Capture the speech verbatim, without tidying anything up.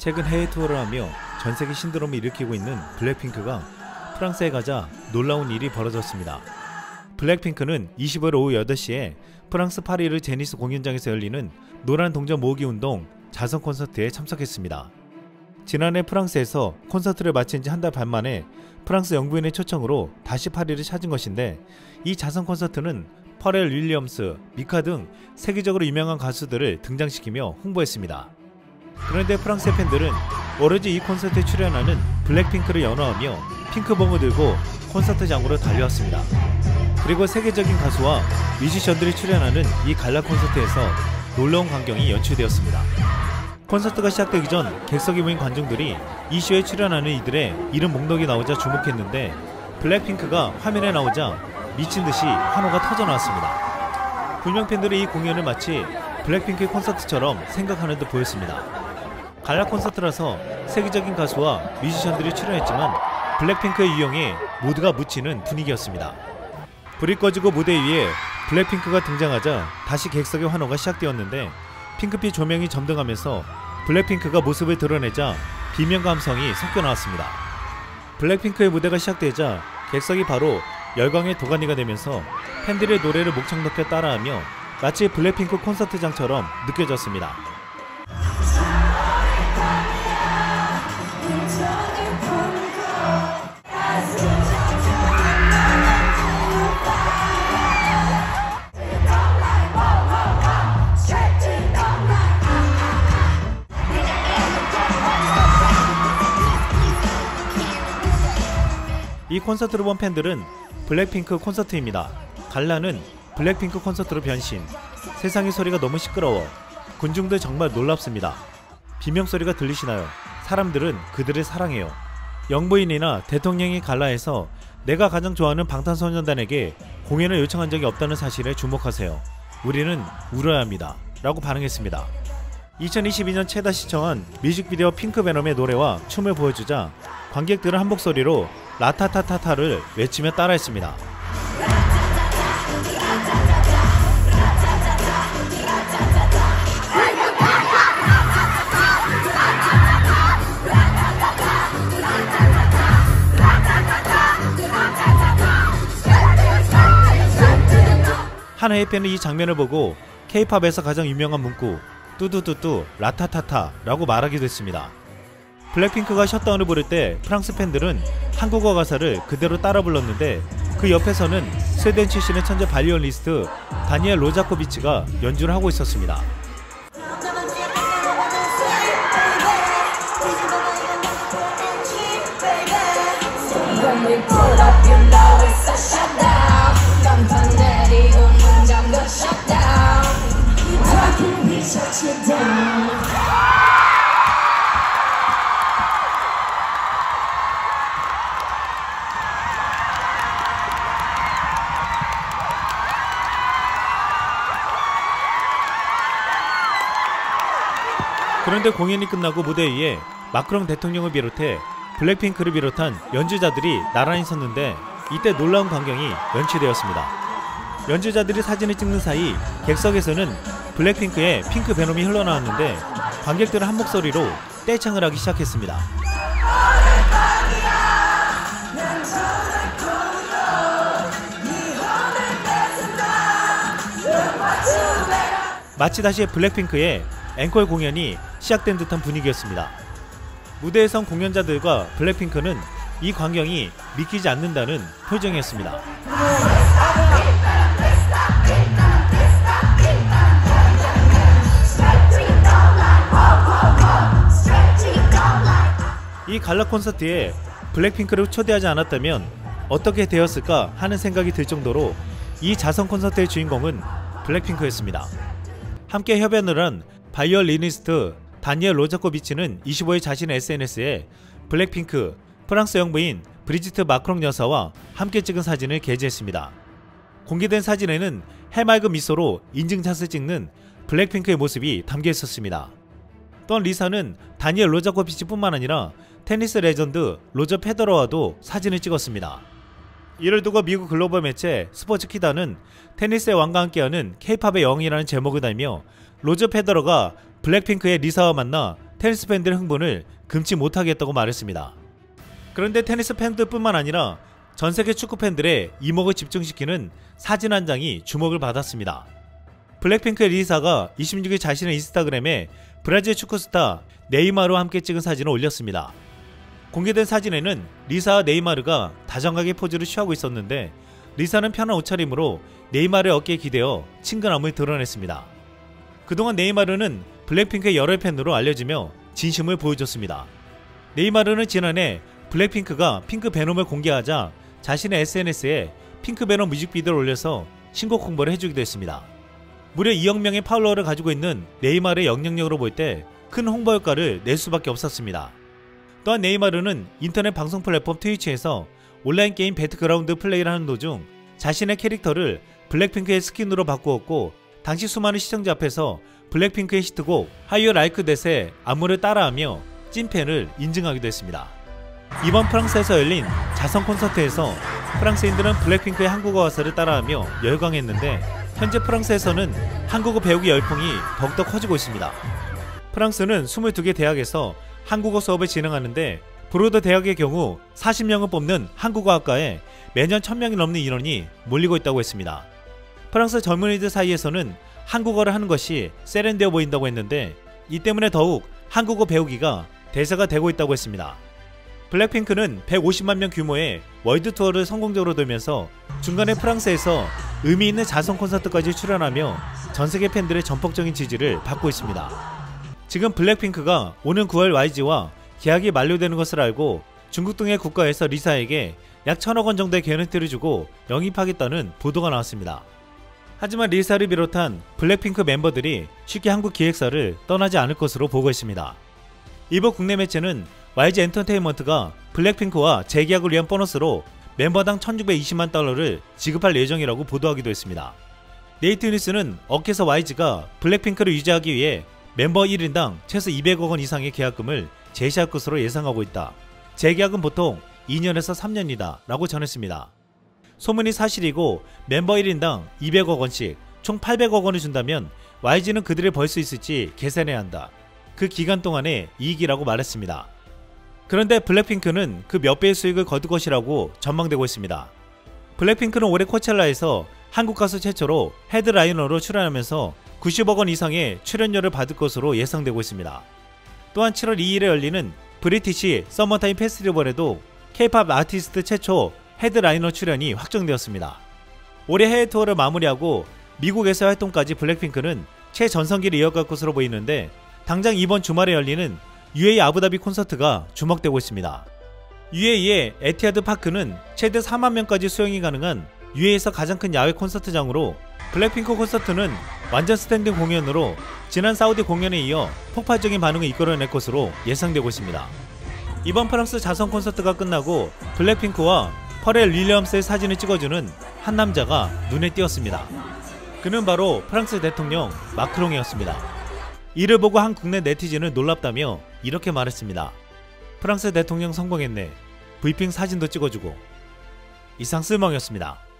최근 해외 투어를 하며 전세계 신드롬을 일으키고 있는 블랙핑크가 프랑스에 가자 놀라운 일이 벌어졌습니다. 블랙핑크는 이십오일 오후 여덟 시에 프랑스 파리르 제니스 공연장에서 열리는 노란 동전 모으기 운동 자선 콘서트에 참석했습니다. 지난해 프랑스에서 콘서트를 마친 지 한 달 반 만에 프랑스 영부인의 초청으로 다시 파리를 찾은 것인데, 이 자선 콘서트는 퍼렐 윌리엄스, 미카 등 세계적으로 유명한 가수들을 등장시키며 홍보했습니다. 그런데 프랑스의 팬들은 오로지 이 콘서트에 출연하는 블랙핑크를 연호하며 핑크봉을 들고 콘서트장으로 달려왔습니다. 그리고 세계적인 가수와 뮤지션들이 출연하는 이 갈라 콘서트에서 놀라운 광경이 연출되었습니다. 콘서트가 시작되기 전 객석에 모인 관중들이 이 쇼에 출연하는 이들의 이름 목록이 나오자 주목했는데, 블랙핑크가 화면에 나오자 미친듯이 환호가 터져나왔습니다. 불명 팬들이 이 공연을 마치 블랙핑크의 콘서트처럼 생각하는 듯 보였습니다. 갈라 콘서트라서 세계적인 가수와 뮤지션들이 출연했지만 블랙핑크의 유형에 모두가 묻히는 분위기였습니다. 불이 꺼지고 무대 위에 블랙핑크가 등장하자 다시 객석의 환호가 시작되었는데, 핑크빛 조명이 점등하면서 블랙핑크가 모습을 드러내자 비명 감성이 섞여 나왔습니다. 블랙핑크의 무대가 시작되자 객석이 바로 열광의 도가니가 되면서 팬들의 노래를 목청 높여 따라하며 마치 블랙핑크 콘서트장처럼 느껴졌습니다. 이 콘서트를 본 팬들은 블랙핑크 콘서트입니다. 갈라는 블랙핑크 콘서트로 변신. 세상의 소리가 너무 시끄러워. 군중들 정말 놀랍습니다. 비명소리가 들리시나요? 사람들은 그들을 사랑해요. 영부인이나 대통령이 갈라에서 내가 가장 좋아하는 방탄소년단에게 공연을 요청한 적이 없다는 사실에 주목하세요. 우리는 울어야 합니다. 라고 반응했습니다. 이천이십이년 최다 시청한 뮤직비디오 핑크베놈의 노래와 춤을 보여주자 관객들은 한 목소리로 라타타타타를 외치며 따라했습니다. 한 해외 팬은 이 장면을 보고 케이팝에서 가장 유명한 문구 뚜두뚜뚜 라타타타 라고 말하기도 했습니다. 블랙핑크가 셧다운을 부를 때 프랑스 팬들은 한국어 가사를 그대로 따라 불렀는데, 그 옆에서는 스웨덴 출신의 천재 바이올리니스트 다니엘 로자코비치가 연주를 하고 있었습니다. 그런데 공연이 끝나고 무대 위에 마크롱 대통령을 비롯해 블랙핑크를 비롯한 연주자들이 나란히 섰는데, 이때 놀라운 광경이 연출되었습니다. 연주자들이 사진을 찍는 사이 객석에서는 블랙핑크의 핑크 베놈이 흘러나왔는데, 관객들은 한 목소리로 떼창을 하기 시작했습니다. 마치 다시 블랙핑크의 앵콜 공연이 시작된 듯한 분위기였습니다. 무대에 선 공연자들과 블랙핑크는 이 광경이 믿기지 않는다는 표정이었습니다. 이 갈라 콘서트에 블랙핑크를 초대하지 않았다면 어떻게 되었을까 하는 생각이 들 정도로 이 자선 콘서트의 주인공은 블랙핑크였습니다. 함께 협연을 한 바이올리니스트 다니엘 로자코비치는 이십오일 자신의 에스엔에스에 블랙핑크, 프랑스 영부인 브리지트 마크롱 여사와 함께 찍은 사진을 게재했습니다. 공개된 사진에는 해맑은 미소로 인증샷을 찍는 블랙핑크의 모습이 담겨 있었습니다. 또한 리사는 다니엘 로자코비치뿐만 아니라 테니스 레전드 로저 페더러와도 사진을 찍었습니다. 이를 두고 미국 글로벌 매체 스포츠키다는 테니스의 왕과 함께하는 케이팝의 영웅이라는 제목을 달며 로저 페더러가 블랙핑크의 리사와 만나 테니스 팬들의 흥분을 금치 못하겠다고 말했습니다. 그런데 테니스 팬들뿐만 아니라 전세계 축구 팬들의 이목을 집중시키는 사진 한 장이 주목을 받았습니다. 블랙핑크의 리사가 이십육 일 자신의 인스타그램에 브라질 축구 스타 네이마르와 함께 찍은 사진을 올렸습니다. 공개된 사진에는 리사와 네이마르가 다정하게 포즈를 취하고 있었는데 리사는 편한 옷차림으로 네이마르의 어깨에 기대어 친근함을 드러냈습니다. 그동안 네이마르는 블랙핑크의 열혈 팬으로 알려지며 진심을 보여줬습니다. 네이마르는 지난해 블랙핑크가 핑크 베놈을 공개하자 자신의 에스엔에스에 핑크 베놈 뮤직비디오를 올려서 신곡 홍보를 해주기도 했습니다. 무려 이억 명의 팔로워를 가지고 있는 네이마르의 영향력으로 볼 때 큰 홍보 효과를 낼 수밖에 없었습니다. 또한 네이마르는 인터넷 방송 플랫폼 트위치에서 온라인 게임 배틀그라운드 플레이를 하는 도중 자신의 캐릭터를 블랙핑크의 스킨으로 바꾸었고 당시 수많은 시청자 앞에서 블랙핑크의 히트곡 How You Like That의 안무를 따라하며 찐팬을 인증하기도 했습니다. 이번 프랑스에서 열린 자선 콘서트에서 프랑스인들은 블랙핑크의 한국어 가사를 따라하며 열광했는데 현재 프랑스에서는 한국어 배우기 열풍이 더욱더 커지고 있습니다. 프랑스는 이십이 개 대학에서 한국어 수업을 진행하는데 브로더 대학의 경우 사십 명을 뽑는 한국어학과에 매년 천 명이 넘는 인원이 몰리고 있다고 했습니다. 프랑스 젊은이들 사이에서는 한국어를 하는 것이 세련되어 보인다고 했는데 이 때문에 더욱 한국어 배우기가 대세가 되고 있다고 했습니다. 블랙핑크는 백오십만 명 규모의 월드 투어를 성공적으로 돌면서 중간에 프랑스에서 의미 있는 자선 콘서트까지 출연하며 전세계 팬들의 전폭적인 지지를 받고 있습니다. 지금 블랙핑크가 오는 구월 와이지와 계약이 만료되는 것을 알고 중국 등의 국가에서 리사에게 약 천억 원 정도의 개런티를 주고 영입하겠다는 보도가 나왔습니다. 하지만 리사를 비롯한 블랙핑크 멤버들이 쉽게 한국 기획사를 떠나지 않을 것으로 보고 있습니다. 일부 국내 매체는 와이지 엔터테인먼트가 블랙핑크와 재계약을 위한 보너스로 멤버당 천육백이십만 달러를 지급할 예정이라고 보도하기도 했습니다. 네이트뉴스는 업계에서 와이지가 블랙핑크를 유지하기 위해 멤버 일 인당 최소 이백억 원 이상의 계약금을 제시할 것으로 예상하고 있다. 재계약은 보통 이 년에서 삼 년이다 라고 전했습니다. 소문이 사실이고 멤버 일 인당 이백억 원씩 총 팔백억 원을 준다면 와이지는 그들을 벌 수 있을지 계산해야 한다. 그 기간 동안의 이익이라고 말했습니다. 그런데 블랙핑크는 그 몇 배의 수익을 거둘 것이라고 전망되고 있습니다. 블랙핑크는 올해 코첼라에서 한국 가수 최초로 헤드라이너로 출연하면서 구십억 원 이상의 출연료를 받을 것으로 예상되고 있습니다. 또한 칠월 이일에 열리는 브리티시 서머타임 페스티벌에도 케이팝 아티스트 최초 헤드라이너 출연이 확정되었습니다. 올해 해외 투어를 마무리하고 미국에서 활동까지 블랙핑크는 최전성기를 이어갈 것으로 보이는데 당장 이번 주말에 열리는 유에이 아부다비 콘서트가 주목되고 있습니다. 유에이의 에티하드 파크는 최대 사만 명까지 수용이 가능한 유에이에서 가장 큰 야외 콘서트장으로 블랙핑크 콘서트는 완전 스탠딩 공연으로 지난 사우디 공연에 이어 폭발적인 반응을 이끌어낼 것으로 예상되고 있습니다. 이번 프랑스 자선 콘서트가 끝나고 블랙핑크와 퍼렐 윌리엄스의 사진을 찍어주는 한 남자가 눈에 띄었습니다. 그는 바로 프랑스 대통령 마크롱이었습니다. 이를 보고 한 국내 네티즌은 놀랍다며 이렇게 말했습니다. 프랑스 대통령 성공했네. 브이핑 사진도 찍어주고. 이상 쓸멍이었습니다.